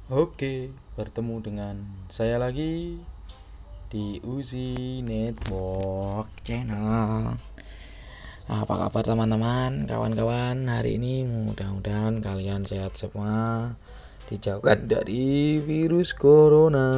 Oke, bertemu dengan saya lagi di Uzi Network Channel. Apa kabar teman-teman, kawan-kawan? Hari ini mudah-mudahan kalian sehat semua, dijauhkan dari virus corona.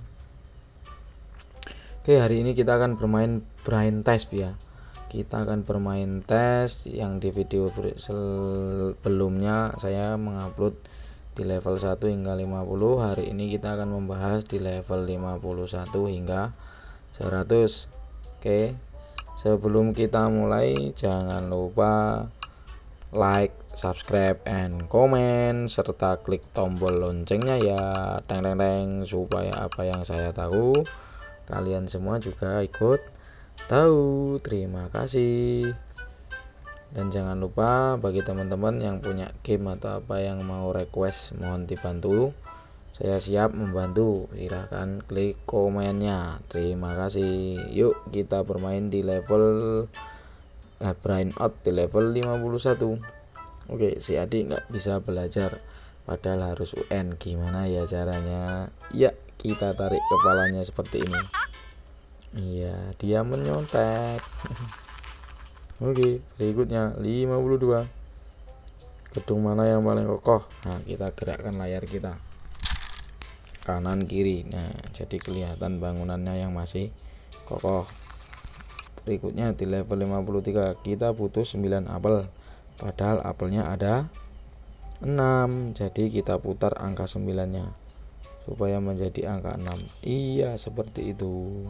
Oke, hari ini kita akan bermain brain test ya. Kita akan bermain tes yang di video sebelumnya saya mengupload di level 1 hingga 50. Hari ini kita akan membahas di level 51 hingga 100. Oke. Sebelum kita mulai, jangan lupa like, subscribe, and comment serta klik tombol loncengnya ya, teng teng teng, supaya apa yang saya tahu kalian semua juga ikut tahu. Terima kasih. Dan jangan lupa bagi teman-teman yang punya game atau apa yang mau request, mohon dibantu. Saya siap membantu. Silahkan klik komennya. Terima kasih. Yuk kita bermain di level brain out di level 51. Oke, si adik nggak bisa belajar padahal harus UN. Gimana ya caranya? Ya, kita tarik kepalanya seperti ini. Iya, dia menyontek. Oke, berikutnya 52. Gedung mana yang paling kokoh? Nah, kita gerakkan layar kita kanan kiri. Nah, jadi kelihatan bangunannya yang masih kokoh. Berikutnya di level 53 kita butuh 9 apel. Padahal apelnya ada 6. Jadi kita putar angka 9-nya supaya menjadi angka 6. Iya, seperti itu.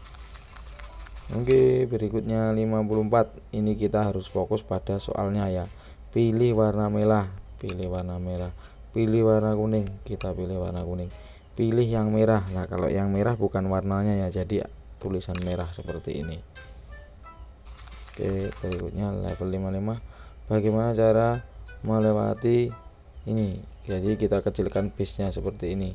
Oke, berikutnya 54. Ini kita harus fokus pada soalnya ya. Pilih warna merah, pilih warna merah. Pilih warna kuning, kita pilih warna kuning. Pilih yang merah. Nah, kalau yang merah bukan warnanya ya, jadi tulisan merah seperti ini. Oke, berikutnya level 55. Bagaimana cara melewati ini? Jadi kita kecilkan base-nya seperti ini.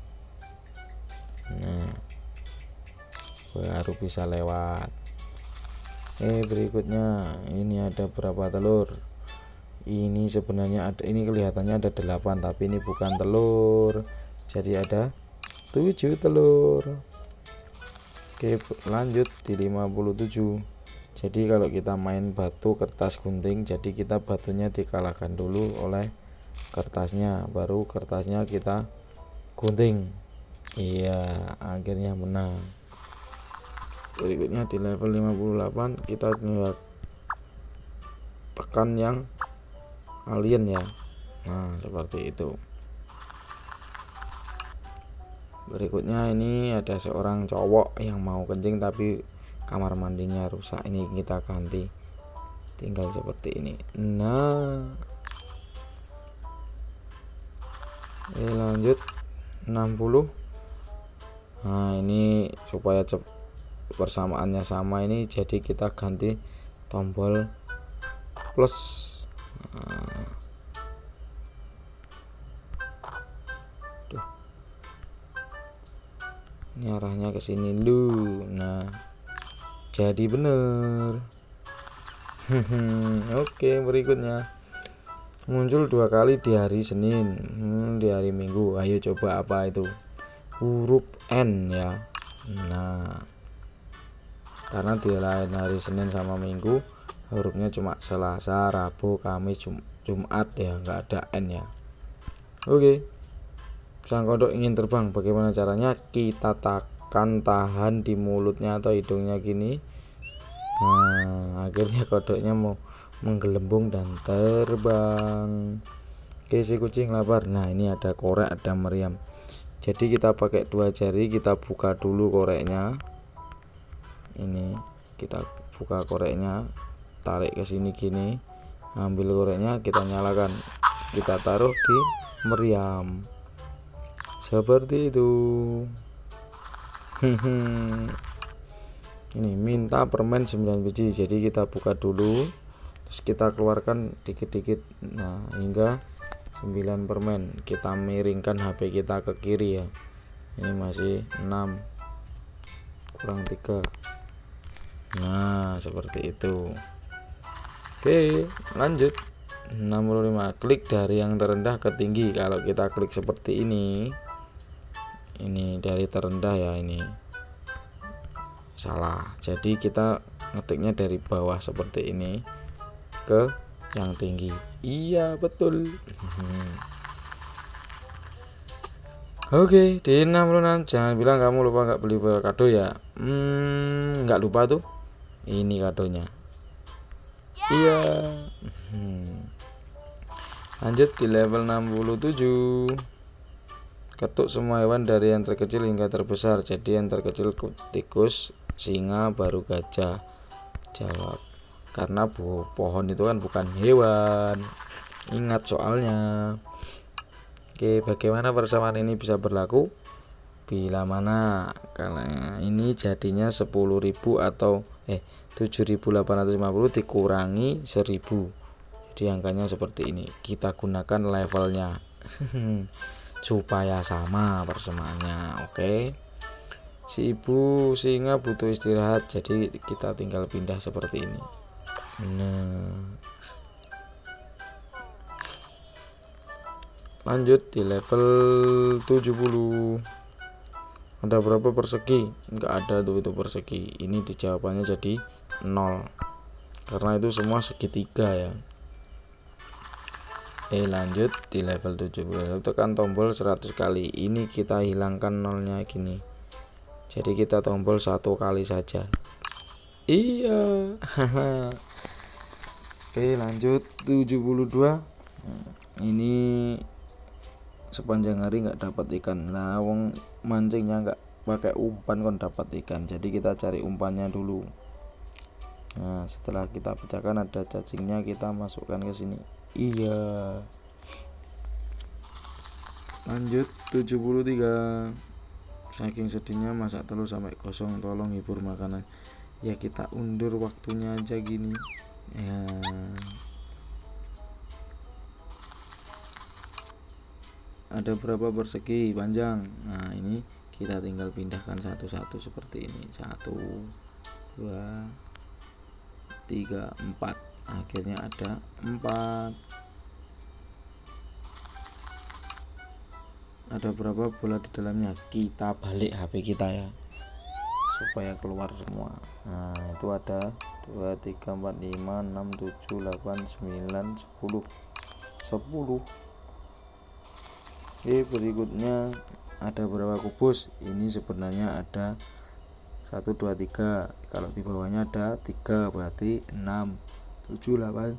Nah, baru bisa lewat. Berikutnya ini ada berapa telur? Ini sebenarnya ada, ini kelihatannya ada 8, tapi ini bukan telur, jadi ada 7 telur. Oke, lanjut di 57. Jadi kalau kita main batu kertas gunting, jadi kita batunya dikalahkan dulu oleh kertasnya, baru kertasnya kita gunting. Iya, akhirnya menang. Berikutnya di level 58 kita tinggal tekan yang alien ya. Nah, seperti itu. Berikutnya ini ada seorang cowok yang mau kencing tapi kamar mandinya rusak. Ini kita ganti, tinggal seperti ini. Nah, lanjut 60. Nah, ini supaya persamaannya sama, ini jadi kita ganti tombol plus. Nah, ini arahnya ke sini lu. Nah, jadi bener. Oke, berikutnya muncul 2 kali di hari Senin, di hari Minggu. Ayo coba apa itu? Huruf N ya. Nah, karena di lain hari Senin sama Minggu hurufnya cuma Selasa, Rabu, Kamis, Jumat ya, nggak ada N ya. Oke, sang kodok ingin terbang. Bagaimana caranya? Kita tahan di mulutnya atau hidungnya gini. Nah, akhirnya kodoknya mau menggelembung dan terbang. Oke, si kucing lapar. Nah, ini ada korek, ada meriam. Jadi kita pakai 2 jari, kita buka dulu koreknya. Ini kita buka koreknya, tarik ke sini gini, ambil koreknya, kita nyalakan, kita taruh di meriam seperti itu. Ini minta permen 9 biji, jadi kita buka dulu, terus kita keluarkan dikit-dikit. Nah, hingga 9 permen. Kita miringkan HP kita ke kiri ya. Ini masih 6 kurang 3. Nah, seperti itu. Oke, lanjut. 65. Klik dari yang terendah ke tinggi. Kalau kita klik seperti ini dari terendah ya, ini salah. Jadi kita ngetiknya dari bawah seperti ini ke yang tinggi. Iya betul. Oke, di 66. Jangan bilang kamu lupa nggak beli kado ya. Nggak lupa tuh. Ini kadonya. Iya. Lanjut di level 67. Ketuk semua hewan dari yang terkecil hingga terbesar. Jadi yang terkecil tikus, singa, baru gajah. Jawab. Karena pohon itu kan bukan hewan. Ingat soalnya. Oke, bagaimana persamaan ini bisa berlaku? Bila mana? Karena ini jadinya 10.000 atau 7.850 dikurangi 1.000. Jadi angkanya seperti ini. Kita gunakan levelnya supaya sama persamaannya. Oke. Si ibu singa butuh istirahat, jadi kita tinggal pindah seperti ini. Nah, lanjut di level 70. Ada berapa persegi? Enggak ada tuh itu persegi. Ini dijawabannya jadi 0 karena itu semua segitiga ya. Lanjut di level 70. Tekan tombol 100 kali. Ini kita hilangkan nolnya gini. Jadi kita tombol 1 kali saja. Iya. Oke, lanjut 72. Ini sepanjang hari nggak dapat ikan. Nah, wong mancingnya nggak pakai umpan kon dapat ikan. Jadi kita cari umpannya dulu. Nah, setelah kita pecahkan ada cacingnya, kita masukkan ke sini. Iya. Lanjut 73. Saking sedihnya masak telur sampai kosong, tolong hibur makanan. Ya kita undur waktunya aja gini. Ya. Ada berapa persegi panjang? Nah, ini kita tinggal pindahkan satu-satu seperti ini. 1 2 3 4. Akhirnya ada 4. Ada berapa bola di dalamnya? Kita balik HP kita ya supaya keluar semua. Nah, itu ada 2 3 4 5 6 7 8 9 10. Oke, berikutnya ada berapa kubus? Ini sebenarnya ada 1 2 3. Kalau di bawahnya ada 3, berarti 6 7 8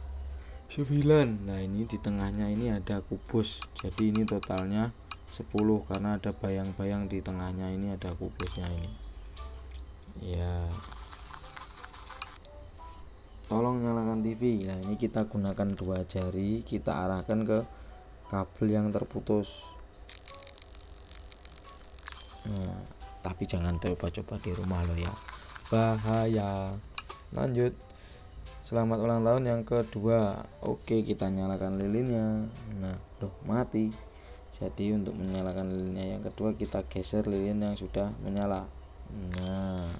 9. Nah, ini di tengahnya ini ada kubus. Jadi ini totalnya 10 karena ada bayang-bayang di tengahnya, ini ada kubusnya ini. Ya. Tolong nyalakan TV. Nah, ini kita gunakan 2 jari, kita arahkan ke kabel yang terputus. Nah, tapi jangan coba-coba di rumah lo ya. Bahaya. Lanjut. Selamat ulang tahun yang kedua. Oke, kita nyalakan lilinnya. Nah, mati. Jadi untuk menyalakan lilinnya yang kedua kita geser lilin yang sudah menyala. Nah,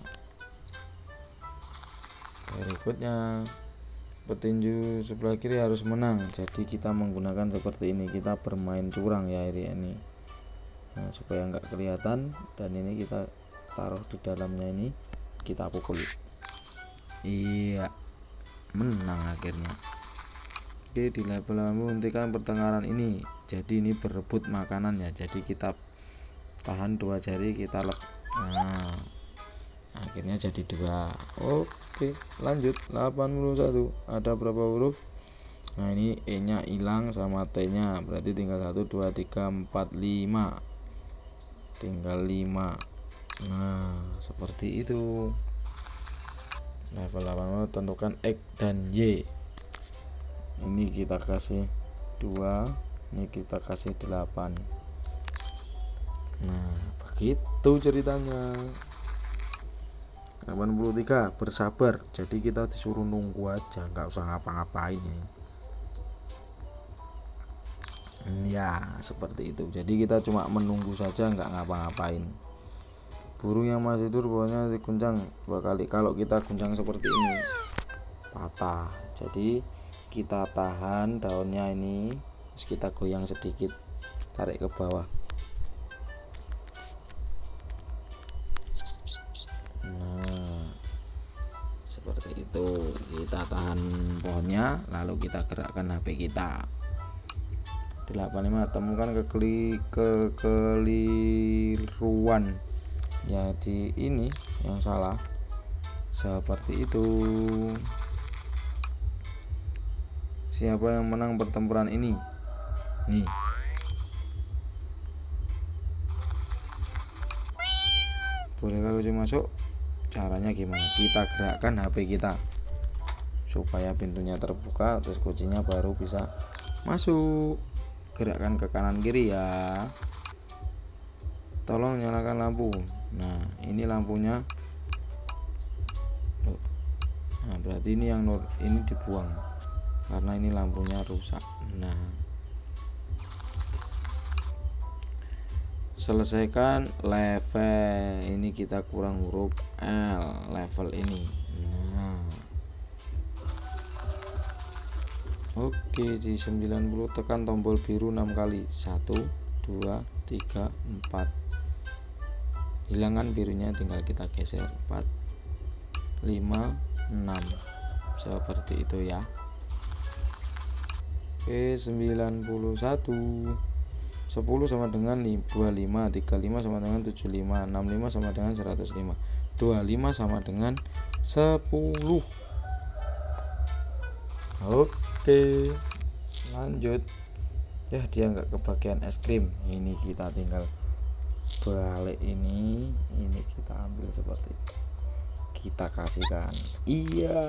berikutnya petinju sebelah kiri harus menang. Jadi kita menggunakan seperti ini. Kita bermain curang ya ini. Nah, supaya nggak kelihatan, dan ini kita taruh di dalamnya, ini kita pukul. Iya, menang akhirnya. Oke, di level menghentikan pertengkaran ini. Jadi ini berebut makanan ya. Jadi kita tahan 2 jari, kita nah, akhirnya jadi 2. Oke, lanjut 81. Ada berapa huruf? Nah, ini E nya hilang sama T nya, berarti tinggal 1 2 3 4 5. Tinggal 5. Nah, seperti itu. Level 80 tentukan X dan Y. Ini kita kasih 2, ini kita kasih 8. Nah, begitu ceritanya. 83. Bersabar. Jadi kita disuruh nunggu aja, nggak usah ngapa-ngapain ini. Ya, seperti itu. Jadi kita cuma menunggu saja, nggak ngapa-ngapain. Burung yang masih tidur bawahnya diguncang 2 kali. Kalau kita guncang seperti ini patah. Jadi kita tahan daunnya ini, terus kita goyang sedikit, tarik ke bawah. Nah, seperti itu. Kita tahan pohonnya, lalu kita gerakkan HP kita. 85, temukan kekeliruan ya di ini yang salah, seperti itu. Siapa yang menang pertempuran ini? Nih, bolehkah kucing masuk? Caranya gimana? Kita gerakkan HP kita supaya pintunya terbuka, terus kucingnya baru bisa masuk. Gerakkan ke kanan kiri ya. Tolong nyalakan lampu. Nah, ini lampunya. Nah, berarti ini yang ini dibuang karena ini lampunya rusak. Nah, selesaikan level ini, kita kurang huruf L level ini. Nah, oke, di 90 tekan tombol biru 6 kali. 1 2 3 4. Hilangkan birunya, tinggal kita geser. 4 5 6. Seperti itu ya. Oke, 91. 10 sama dengan 25, 35 sama dengan 75, 65 sama dengan 105, 25 sama dengan 10. Oke, lanjut. Ya, dia nggak kebagian es krim. Ini kita tinggal balik ini kita ambil seperti itu. Kita kasihkan. Iya.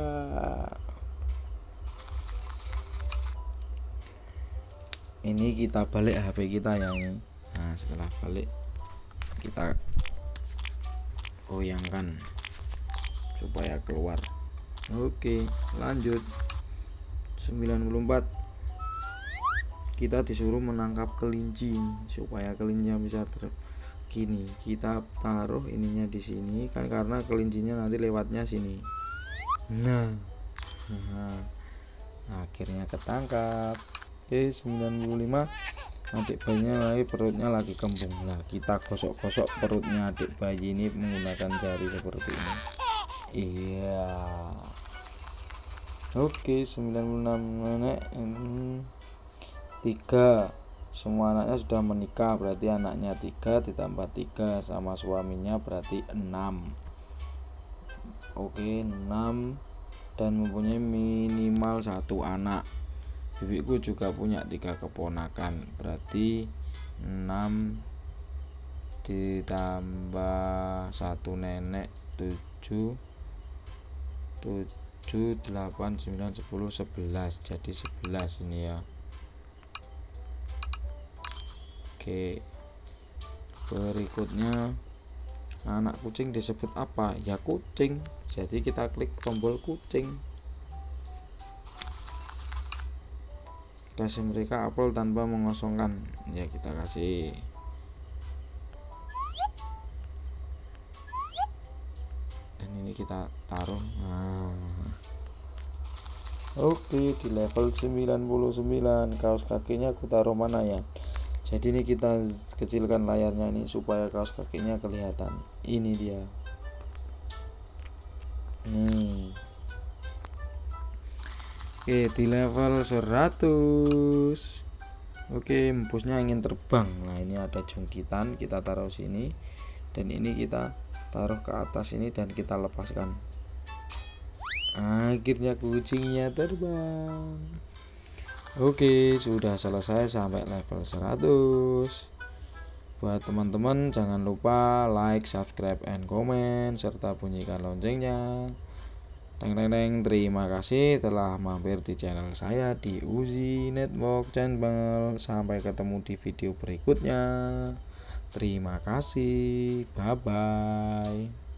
Ini kita balik HP kita ya ini. Nah, setelah balik kita goyangkan supaya keluar. Oke, lanjut. 94. Kita disuruh menangkap kelinci supaya kelincinya bisa gini. Kita taruh ininya di sini kan, karena kelincinya nanti lewatnya sini. Nah, akhirnya ketangkap. Oke, 95. Adik bayinya lagi, perutnya lagi kembung. Nah, kita gosok-gosok perutnya adik bayi ini menggunakan jari seperti ini. Iya. Oke, 96 nenek 3. Semua anaknya sudah menikah, berarti anaknya 3 ditambah 3 sama suaminya berarti 6. Oke, 6 dan mempunyai minimal 1 anak. Bibiku juga punya 3 keponakan, berarti 6 ditambah 1 nenek 7 8 9 10 11, jadi 11 ini ya. Oke, berikutnya anak kucing disebut apa? Ya kucing, jadi kita klik tombol kucing. Kasih mereka apel tanpa mengosongkan, ya kita kasih. Dan ini kita taruh. Nah, oke, di level 99 kaos kakinya aku taruh mana ya? Jadi ini kita kecilkan layarnya ini supaya kaos kakinya kelihatan. Ini dia. Nih. Oke, di level 100. Oke, empusnya ingin terbang. Nah, ini ada jungkitan, kita taruh sini. Dan ini kita taruh ke atas ini dan kita lepaskan. Akhirnya kucingnya terbang. Oke, sudah selesai sampai level 100. Buat teman-teman jangan lupa like, subscribe, and comment serta bunyikan loncengnya. Teng teng teng, terima kasih telah mampir di channel saya di Uzi Network Channel. Sampai ketemu di video berikutnya. Terima kasih. Bye bye.